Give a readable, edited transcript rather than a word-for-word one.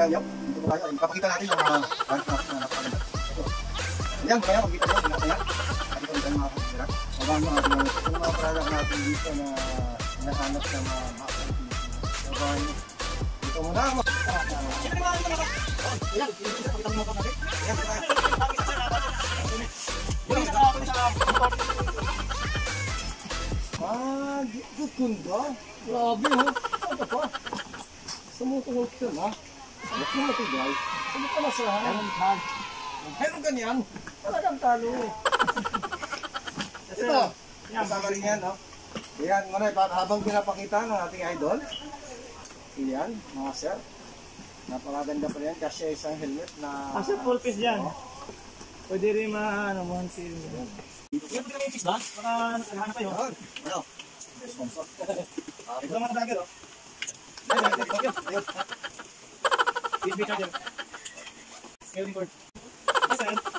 ayaw. Dito tayo. Ipapakita natin yung gamit natin na napakaganda. Ayan, kaya pagkita nyo, tingnan kaya. Pakita nyo tayo mga kapatira. Mabahan mo natin yung mga product natin dito na hinahanap na mga makakapit. Mabahan mo. Dito muna ako. Siyempre mga ito naman. Ayan, pakita mo natin. Ayan, good ganda. Grabe ha. Ano pa? Sumutungod ka na. Ano mo ito guys? Sumut ka na sa hangin. Meron ganyan. Talagang talo. Ito. Kasama rin yan, no? Ayan, Manay, habang pinapakita ng ating idol. Ayan, mga sir. Napakaganda pa rin. Kasi isang helmet na... Kasi full piece yan. Pwede rin one-seal. Yan, pwede may piece ba? Baka naghahanap kayo. Ano? Sponsor. Ito naman na agad, oh. Ayun. USB charger. Scaling cord. Saan?